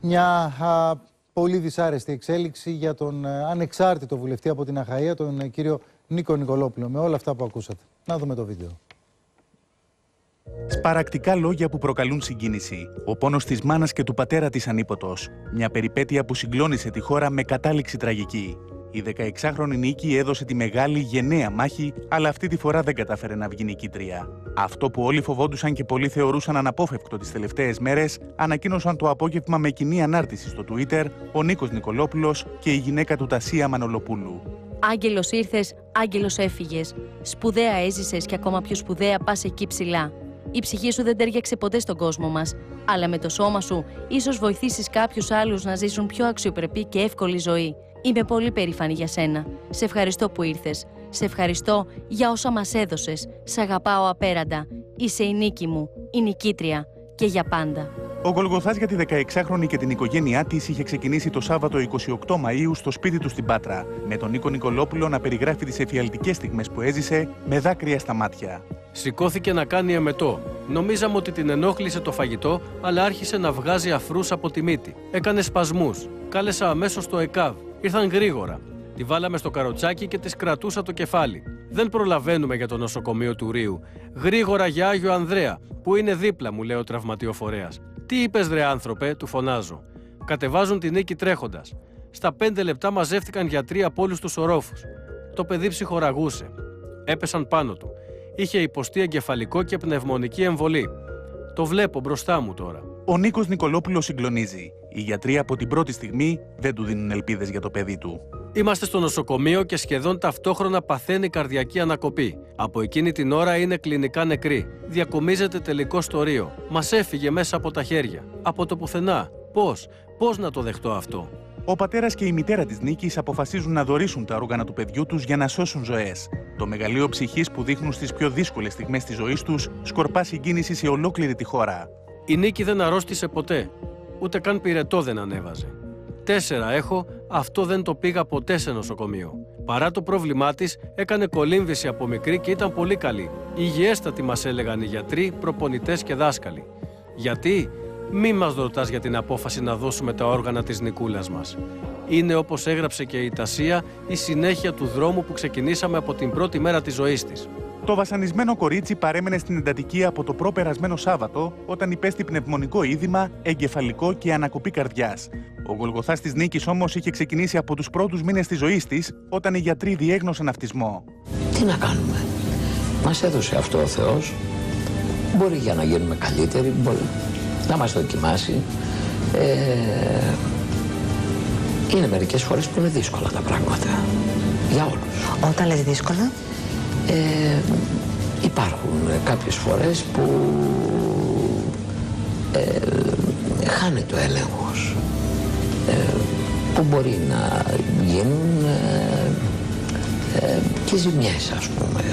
Μια πολύ δυσάρεστη εξέλιξη για τον ανεξάρτητο βουλευτή από την Αχαΐα, τον κύριο Νίκο Νικολόπουλο, με όλα αυτά που ακούσατε. Να δούμε το βίντεο. Σπαρακτικά λόγια που προκαλούν συγκίνηση. Ο πόνος της μάνας και του πατέρα της ανίποτος. Μια περιπέτεια που συγκλώνησε τη χώρα με κατάληξη τραγική. Η 16χρονη Νίκη έδωσε τη μεγάλη γενναία μάχη, αλλά αυτή τη φορά δεν κατάφερε να βγει νικήτρια. Αυτό που όλοι φοβόντουσαν και πολλοί θεωρούσαν αναπόφευκτο τις τελευταίες μέρες, ανακοίνωσαν το απόγευμα με κοινή ανάρτηση στο Twitter ο Νίκος Νικολόπουλος και η γυναίκα του Τασία Μανολοπούλου. Άγγελος ήρθες, άγγελος έφυγες. Σπουδαία έζησες και ακόμα πιο σπουδαία πας εκεί ψηλά. Η ψυχή σου δεν τέριαξε ποτέ στον κόσμο μας, αλλά με το σώμα σου ίσως βοηθήσεις κάποιους άλλους να ζήσουν πιο αξιοπρεπή και εύκολη ζωή. Είμαι πολύ περήφανη για σένα. Σε ευχαριστώ που ήρθες. Σε ευχαριστώ για όσα μας έδωσες. Σ' αγαπάω απέραντα. Είσαι η νίκη μου, η νικήτρια και για πάντα. Ο Γολγοθάς για τη 16χρονη και την οικογένειά της είχε ξεκινήσει το Σάββατο 28 Μαΐου στο σπίτι του στην Πάτρα, με τον Νίκο Νικολόπουλο να περιγράφει τις εφιαλτικές στιγμές που έζησε με δάκρυα στα μάτια. Σηκώθηκε να κάνει εμετό. Νομίζαμε ότι την ενόχλησε το φαγητό, αλλά άρχισε να βγάζει αφρούς από τη μύτη. Έκανε σπασμούς. Κάλεσα αμέσως το ΕΚΑΒ. Ήρθαν γρήγορα. Τη βάλαμε στο καροτσάκι και της κρατούσα το κεφάλι. Δεν προλαβαίνουμε για το νοσοκομείο του Ρίου. Γρήγορα για Άγιο Ανδρέα, που είναι δίπλα, μου λέει ο τραυματιοφορέας. Τι είπες, ρε άνθρωπε, του φωνάζω. Κατεβάζουν τη Νίκη τρέχοντας. Στα 5 λεπτά μαζεύτηκαν γιατροί από όλους τους ορόφους. Το παιδί ψυχοραγούσε. Έπεσαν πάνω του. Είχε υποστεί εγκεφαλικό και πνευμονική εμβολή. Το βλέπω μπροστά μου τώρα. Ο Νίκος Νικολόπουλος συγκλονίζει. Οι γιατροί από την πρώτη στιγμή δεν του δίνουν ελπίδες για το παιδί του. Είμαστε στο νοσοκομείο και σχεδόν ταυτόχρονα παθαίνει καρδιακή ανακοπή. Από εκείνη την ώρα είναι κλινικά νεκρή. Διακομίζεται τελικώς στο Ρίο. Μας έφυγε μέσα από τα χέρια. Από το πουθενά. Πώς να το δεχτώ αυτό? Ο πατέρας και η μητέρα της Νίκης αποφασίζουν να δωρήσουν τα όργανα του παιδιού τους για να σώσουν ζωές. Το μεγαλείο ψυχής που δείχνουν στις πιο δύσκολες στιγμές της ζωής τους σκορπά συγκίνηση σε ολόκληρη τη χώρα. Η Νίκη δεν αρρώστησε ποτέ. Ούτε καν πυρετό δεν ανέβαζε. 4 έχω, αυτό δεν το πήγα ποτέ σε νοσοκομείο. Παρά το πρόβλημά της, έκανε κολύμβηση από μικρή και ήταν πολύ καλή. Υγιέστατη μας έλεγαν οι γιατροί, προπονητές και δάσκαλοι. Γιατί? Μη μας ρωτάς για την απόφαση να δώσουμε τα όργανα της Νικούλας μας. Είναι, όπως έγραψε και η Τασία, η συνέχεια του δρόμου που ξεκινήσαμε από την πρώτη μέρα της ζωής της. Το βασανισμένο κορίτσι παρέμενε στην εντατική από το προπερασμένο Σάββατο, όταν υπέστη πνευμονικό είδημα, εγκεφαλικό και ανακοπή καρδιάς. Ο Γολγοθάς της Νίκης όμως είχε ξεκινήσει από τους πρώτους μήνες της ζωής της, όταν οι γιατροί διέγνωσαν αυτισμό. Τι να κάνουμε? Μας έδωσε αυτό ο Θεός. Μπορεί για να γίνουμε καλύτεροι, μπορεί να μας δοκιμάσει. Είναι μερικές φορές που είναι δύσκολα τα πράγματα. Για όλους. Όταν λες δύσκολα? Υπάρχουν κάποιες φορές που χάνεται ο έλεγχος, που μπορεί να γίνουν και ζημιές, ας πούμε.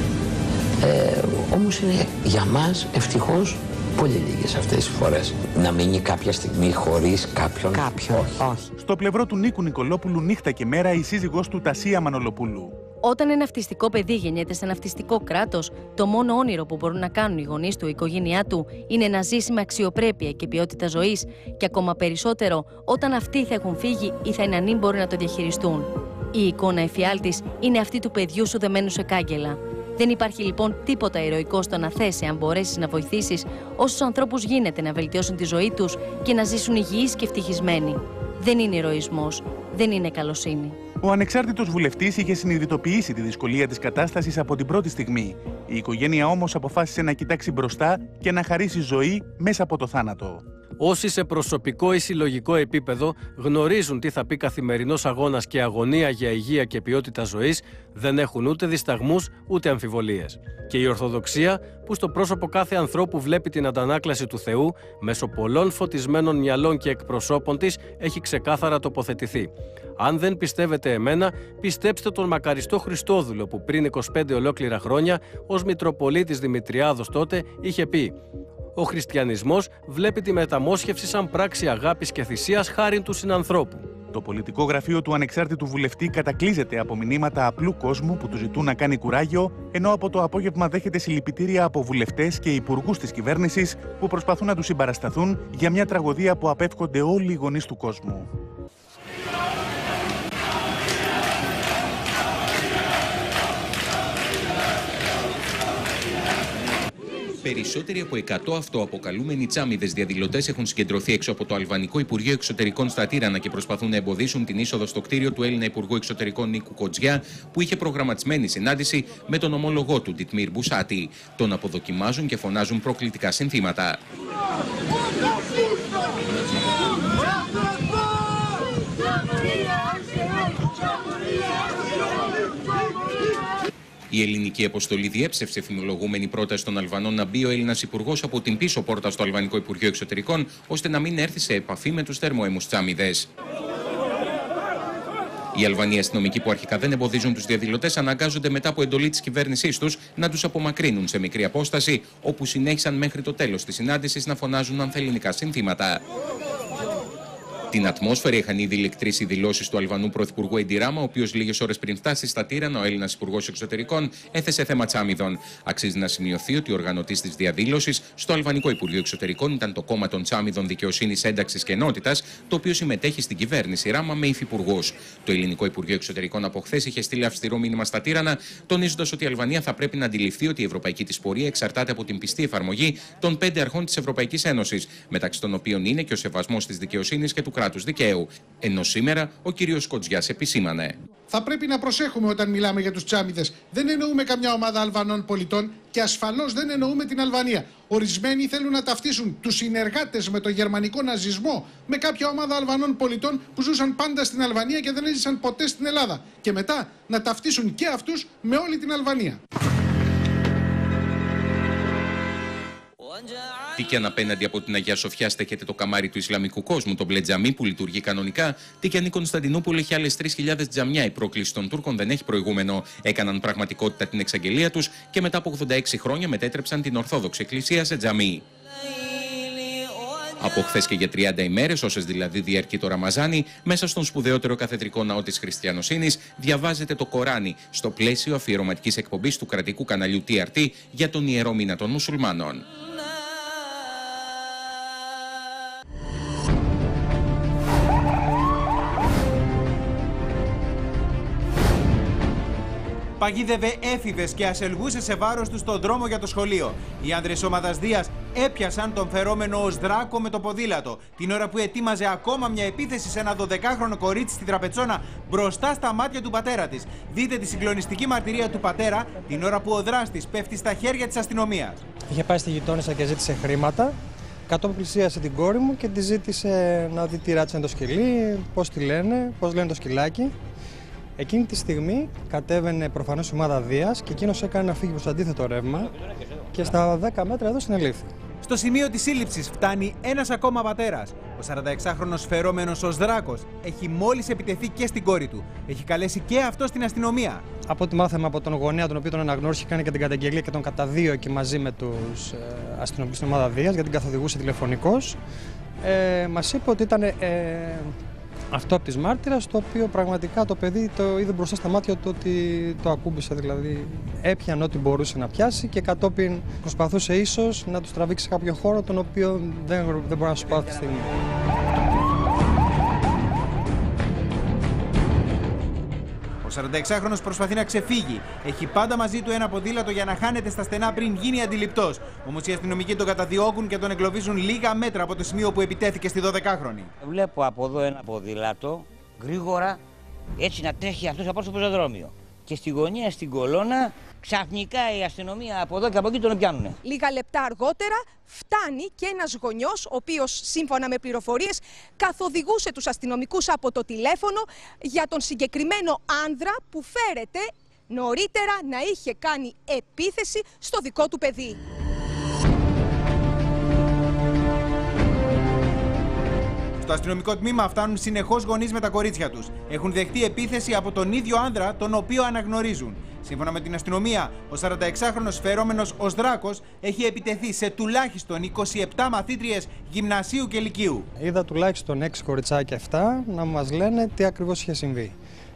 Όμως είναι για μας ευτυχώς πολύ λίγες αυτές τις φορές. Να μείνει κάποια στιγμή χωρίς κάποιον. Όχι. Στο πλευρό του Νίκου Νικολόπουλου νύχτα και μέρα η σύζυγός του Τασία Μανολοπούλου. Όταν ένα αυτιστικό παιδί γεννιέται σε ένα αυτιστικό κράτος, το μόνο όνειρο που μπορούν να κάνουν οι γονείς του, η οικογένειά του, είναι να ζήσει με αξιοπρέπεια και ποιότητα ζωής, και ακόμα περισσότερο όταν αυτοί θα έχουν φύγει ή θα είναι ανήμποροι να το διαχειριστούν. Η εικόνα εφιάλτης είναι αυτή του παιδιού σου δεμένου σε κάγκελα. Δεν υπάρχει λοιπόν τίποτα ηρωικό στο να θες, αν μπορέσεις να βοηθήσεις όσους ανθρώπους γίνεται να βελτιώσουν τη ζωή τους και να ζήσουν υγιείς και ευτυχισμένοι. Δεν είναι ηρωισμός, δεν είναι καλοσύνη. Ο ανεξάρτητος βουλευτής είχε συνειδητοποιήσει τη δυσκολία της κατάστασης από την πρώτη στιγμή. Η οικογένεια όμως αποφάσισε να κοιτάξει μπροστά και να χαρίσει ζωή μέσα από το θάνατο. Όσοι σε προσωπικό ή συλλογικό επίπεδο γνωρίζουν τι θα πει καθημερινός αγώνας και αγωνία για υγεία και ποιότητα ζωής, δεν έχουν ούτε δισταγμούς ούτε αμφιβολίες. Και η Ορθοδοξία, που στο πρόσωπο κάθε ανθρώπου βλέπει την αντανάκλαση του Θεού, μέσω πολλών φωτισμένων μυαλών και εκπροσώπων της, έχει ξεκάθαρα τοποθετηθεί. Αν δεν πιστεύετε εμένα, πιστέψτε τον μακαριστό Χριστόδουλο, που πριν 25 ολόκληρα χρόνια, ως Μητροπολίτης Δημητριάδος τότε, είχε πει: «Ο χριστιανισμός βλέπει τη μεταμόσχευση σαν πράξη αγάπης και θυσίας χάριν του συνανθρώπου». Το πολιτικό γραφείο του ανεξάρτητου βουλευτή κατακλείζεται από μηνύματα απλού κόσμου που του ζητούν να κάνει κουράγιο, ενώ από το απόγευμα δέχεται συλληπιτήρια από βουλευτές και υπουργούς της κυβέρνησης που προσπαθούν να του συμπαρασταθούν για μια τραγωδία που απέφχονται όλοι οι γονείς του κόσμου. Περισσότεροι από 100 αυτοαποκαλούμενοι τσάμιδες διαδηλωτές έχουν συγκεντρωθεί έξω από το Αλβανικό Υπουργείο Εξωτερικών στα Τύρανα και προσπαθούν να εμποδίσουν την είσοδο στο κτίριο του Έλληνα Υπουργού Εξωτερικών Νίκου Κοτζιά, που είχε προγραμματισμένη συνάντηση με τον ομόλογό του Ντιτμίρ Μπουσάτη. Τον αποδοκιμάζουν και φωνάζουν προκλητικά συνθήματα. Η ελληνική αποστολή διέψευσε φημολογούμενη πρόταση των Αλβανών να μπει ο Έλληνας υπουργός από την πίσω πόρτα στο Αλβανικό Υπουργείο Εξωτερικών, ώστε να μην έρθει σε επαφή με τους θερμοαίμους τσάμιδες. Οι Αλβανοί αστυνομικοί, που αρχικά δεν εμποδίζουν τους διαδηλωτές, αναγκάζονται μετά από εντολή της κυβέρνησής τους να τους απομακρύνουν σε μικρή απόσταση, όπου συνέχισαν μέχρι το τέλος της συνάντησης να φωνάζουν ανθελληνικά συνθήματα. Την ατμόσφαιρα είχαν ήδη ηλεκτρίσει δηλώσεις του Αλβανού Πρωθυπουργού Έντι Ράμα, ο οποίος λίγες ώρες πριν φτάσει στα Τύρανα, ο Έλληνας Υπουργός Εξωτερικών έθεσε θέμα τσάμιδων. Αξίζει να σημειωθεί ότι ο οργανωτής της διαδήλωσης στο Αλβανικό Υπουργείο Εξωτερικών ήταν το κόμμα των Τσάμιδων Δικαιοσύνης, Ένταξης και Ενότητας, το οποίο συμμετέχει στην κυβέρνηση Ράμα με υφυπουργούς. Το Ελληνικό Υπουργείο Εξωτερικών από χθες είχε στείλει αυστηρό μήνυμα στα Τύρανα, τονίζοντας ότι η Αλβανία θα πρέπει να αντιληφθεί ότι η ευρωπαϊκή της πορεία εξαρτάται από την πιστή εφαρμογή των 5 αρχών της Ευρωπαϊκής Ένωσης, μεταξύ των οποίων είναι και ο σεβασμός της δικαιοσύνης και του κράτους δικαίου. Ενώ σήμερα ο κύριος Κοτζιάς επισήμανε: θα πρέπει να προσέχουμε όταν μιλάμε για τους τσάμιδες. Δεν εννοούμε καμιά ομάδα Αλβανών πολιτών και ασφαλώς δεν εννοούμε την Αλβανία. Ορισμένοι θέλουν να ταυτίσουν τους συνεργάτες με το γερμανικό ναζισμό με κάποια ομάδα Αλβανών πολιτών που ζούσαν πάντα στην Αλβανία και δεν έζησαν ποτέ στην Ελλάδα. Και μετά να ταυτίσουν και αυτούς με όλη την Αλβανία. Τι και αν απέναντι από την Αγία Σοφιά στέκεται το καμάρι του Ισλαμικού κόσμου, το μπλε τζαμί που λειτουργεί κανονικά, τι και αν η Κωνσταντινούπολη έχει άλλες 3.000 τζαμιά, η πρόκληση των Τούρκων δεν έχει προηγούμενο. Έκαναν πραγματικότητα την εξαγγελία τους και μετά από 86 χρόνια μετέτρεψαν την Ορθόδοξη Εκκλησία σε τζαμί. Από χθες και για 30 ημέρες, όσες δηλαδή διαρκεί το Ραμαζάνι, μέσα στον σπουδαιότερο καθεδρικό ναό της χριστιανοσύνης διαβάζεται το Κοράνι, στο πλαίσιο αφιερωματικής εκπομπής του κρατικού καναλιού TRT για τον Ιερό Μήνα των Μουσουλμάνων. Παγίδευε έφηβες και ασελγούσε σε βάρος του στον δρόμο για το σχολείο. Οι άνδρες ομάδας Δίας έπιασαν τον φερόμενο ως δράκο με το ποδήλατο, την ώρα που ετοίμαζε ακόμα μια επίθεση σε ένα 12χρονο κορίτσι στη Τραπετσόνα μπροστά στα μάτια του πατέρα της. Δείτε τη συγκλονιστική μαρτυρία του πατέρα την ώρα που ο δράστης πέφτει στα χέρια της αστυνομίας. Είχε πάει στη γειτόνισσα και ζήτησε χρήματα. Κατόπιν πλησίασε την κόρη μου και τη ζήτησε να δει τι ράτσα είναι το σκυλί, πώς τη λένε, πώς λένε το σκυλάκι. Εκείνη τη στιγμή κατέβαινε προφανώς η ομάδα Δίας και εκείνος έκανε να φύγει προς το αντίθετο ρεύμα και στα 10 μέτρα εδώ συνελήφθη. Στο σημείο της σύλληψης φτάνει ένας ακόμα πατέρας. Ο 46χρονος φερόμενος ως δράκος έχει μόλις επιτεθεί και στην κόρη του. Έχει καλέσει και αυτό στην αστυνομία. Από ό,τι μάθαμε από τον γονέα, τον οποίο τον αναγνώρισε, κάνει και την καταγγελία και τον καταδίωκε μαζί με τους αστυνομικούς στην ομάδα Δίας, γιατί την καθοδηγούσε τηλεφωνικώς. Μας είπε ότι ήταν αυτό από της μάρτυρας, το οποίο πραγματικά το παιδί το είδε μπροστά στα μάτια του ότι το ακούμπησε, δηλαδή έπιανε ό,τι μπορούσε να πιάσει και κατόπιν προσπαθούσε ίσως να τους τραβήξει σε κάποιο χώρο τον οποίο δεν μπορεί να σου πω αυτή τη στιγμή. Ο 46χρονος προσπαθεί να ξεφύγει. Έχει πάντα μαζί του ένα ποδήλατο για να χάνεται στα στενά πριν γίνει αντιληπτός. Όμως οι αστυνομικοί τον καταδιώκουν και τον εγκλωβίζουν λίγα μέτρα από το σημείο που επιτέθηκε στη 12χρονη. Βλέπω από εδώ ένα ποδήλατο γρήγορα έτσι να τρέχει αυτός από το πεζοδρόμιο. Και στη γωνία, στην κολόνα, ξαφνικά η αστυνομία από εδώ και από εκεί τον πιάνουνε. Λίγα λεπτά αργότερα φτάνει και ένας γονιός, ο οποίος σύμφωνα με πληροφορίες καθοδηγούσε τους αστυνομικούς από το τηλέφωνο για τον συγκεκριμένο άνδρα που φέρεται νωρίτερα να είχε κάνει επίθεση στο δικό του παιδί. Στο αστυνομικό τμήμα φτάνουν συνεχώς γονείς με τα κορίτσια τους. Έχουν δεχτεί επίθεση από τον ίδιο άνδρα, τον οποίο αναγνωρίζουν. Σύμφωνα με την αστυνομία, ο 46χρονος φερόμενος ως Δράκος έχει επιτεθεί σε τουλάχιστον 27 μαθήτριες γυμνασίου και λυκείου. Είδα τουλάχιστον 6 κοριτσάκια 7 να μας λένε τι ακριβώς είχε συμβεί.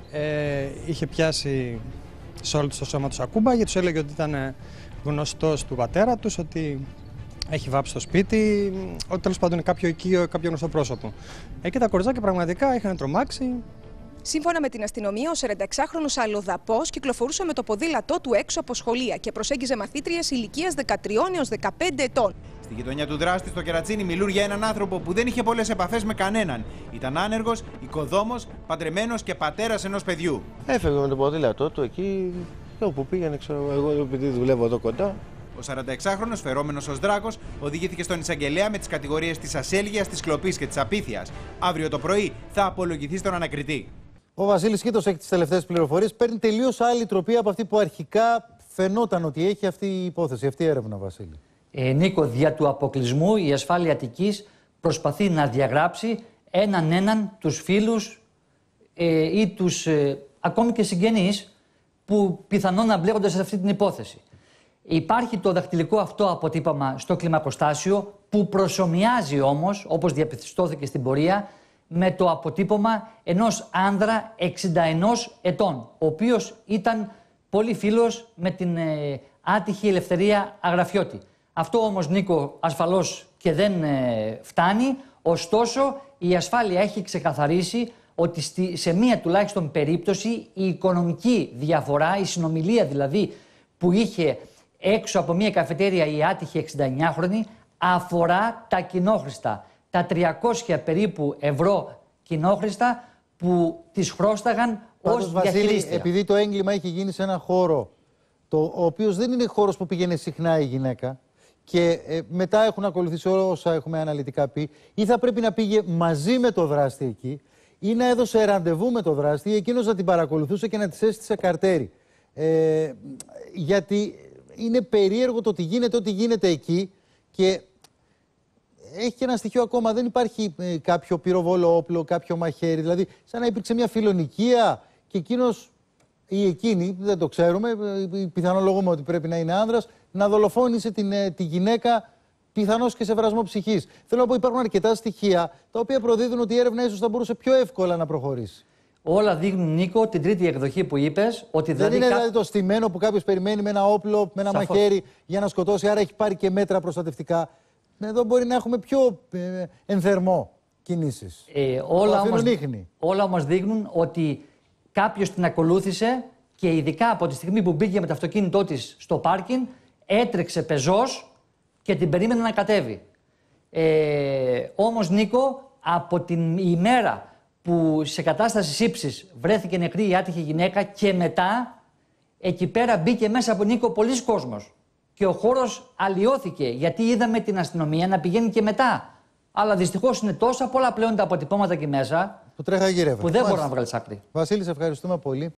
Είχε πιάσει σε όλο το σώμα του σακούμπα, γιατί τους έλεγε ότι ήταν γνωστός του πατέρα τους, ότι έχει βάψει στο σπίτι, ότι τέλος πάντων είναι κάποιο οικείο, κάποιο γνωστό πρόσωπο. Και τα κοριτσάκια πραγματικά είχαν τρομάξει. Σύμφωνα με την αστυνομία, ο 46χρονος αλλοδαπός κυκλοφορούσε με το ποδήλατό του έξω από σχολεία και προσέγγιζε μαθήτριες ηλικίας 13 έως 15 ετών. Στη γειτονιά του δράστη, στο Κερατσίνι, μιλούν για έναν άνθρωπο που δεν είχε πολλές επαφές με κανέναν. Ήταν άνεργος, οικοδόμος, παντρεμένος και πατέρας ενός παιδιού. Έφευγε με το ποδήλατό του εκεί, όπου πήγαινε, ξέρω εγώ, επειδή δουλεύω εδώ κοντά. Ο 46χρονος, φερόμενος ως Δράκος, οδηγήθηκε στον εισαγγελέα με τις κατηγορίες της ασέλγειας, της κλοπής και της απίθειας. Αύριο το πρωί θα απολογηθεί στον ανακριτή. Ο Βασίλης Κίτος έχει τις τελευταίες πληροφορίες. Παίρνει τελείως άλλη τροπή από αυτή που αρχικά φαινόταν ότι έχει αυτή η υπόθεση, αυτή η έρευνα, Βασίλη. Νίκο, δια του αποκλεισμού η ασφάλεια Αττικής προσπαθεί να διαγράψει έναν τους φίλους ή τους ακόμη και συγγενείς που πιθανόν να μπλέκονται σε αυτή την υπόθεση. Υπάρχει το δακτυλικό αυτό αποτύπωμα στο κλιμακοστάσιο που προσομοιάζει όμως, όπως διαπιστώθηκε στην πορεία, με το αποτύπωμα ενός άνδρα 61 ετών, ο οποίος ήταν πολύ φίλος με την άτυχη Ελευθερία Αγραφιώτη. Αυτό όμως, Νίκο, ασφαλώς και δεν φτάνει, ωστόσο η ασφάλεια έχει ξεκαθαρίσει ότι σε μία τουλάχιστον περίπτωση η οικονομική διαφορά, η συνομιλία δηλαδή που είχε έξω από μία καφετέρια η άτυχη 69χρονη αφορά τα κοινόχρηστα. Τα 300 περίπου ευρώ κοινόχρηστα που τις χρώσταγαν ως διαχειρίστρια. Επειδή το έγκλημα έχει γίνει σε ένα χώρο, ο οποίος δεν είναι χώρος που πήγαινε συχνά η γυναίκα και μετά έχουν ακολουθήσει όσα έχουμε αναλυτικά πει, ή θα πρέπει να πήγε μαζί με το δράστη εκεί ή να έδωσε ραντεβού με το δράστη ή εκείνος να την παρακολουθούσε και να της έστησε καρτέρι. Γιατί είναι περίεργο το ότι γίνεται ό,τι γίνεται εκεί και έχει και ένα στοιχείο ακόμα. Δεν υπάρχει κάποιο πυροβόλο όπλο, κάποιο μαχαίρι. Δηλαδή, σαν να υπήρξε μια φιλονοικία και εκείνος ή εκείνη, δεν το ξέρουμε, πιθανολογούμε ότι πρέπει να είναι άνδρας, να δολοφόνησε τη γυναίκα, πιθανώς και σε βρασμό ψυχής. Θέλω να πω, υπάρχουν αρκετά στοιχεία τα οποία προδίδουν ότι η έρευνα ίσως θα μπορούσε πιο εύκολα να προχωρήσει. Όλα δείχνουν, Νίκο, την τρίτη εκδοχή που είπες, ότι δεν είναι δηλαδή το στημένο που κάποιος περιμένει με ένα όπλο, με ένα μαχαίρι για να σκοτώσει, άρα έχει πάρει και μέτρα προστατευτικά. Εδώ μπορεί να έχουμε πιο ενθερμό κινήσεις. Όλα όμως δείχνουν ότι κάποιος την ακολούθησε και ειδικά από τη στιγμή που μπήκε με το αυτοκίνητό της στο πάρκινγκ, έτρεξε πεζός και την περίμενε να κατέβει. Όμως, Νίκο, από την ημέρα που σε κατάσταση σύψης βρέθηκε νεκρή η άτυχη γυναίκα και μετά, εκεί πέρα μπήκε μέσα από, Νίκο, πολλής κόσμος. Και ο χώρος αλλοιώθηκε, γιατί είδαμε την αστυνομία να πηγαίνει και μετά. Αλλά δυστυχώς είναι τόσα πολλά πλέον τα αποτυπώματα εκεί μέσα που τρέχα γυρεύα. Που δεν μπορώ να βγάλει άκρη. Βασίλη, σε ευχαριστούμε πολύ.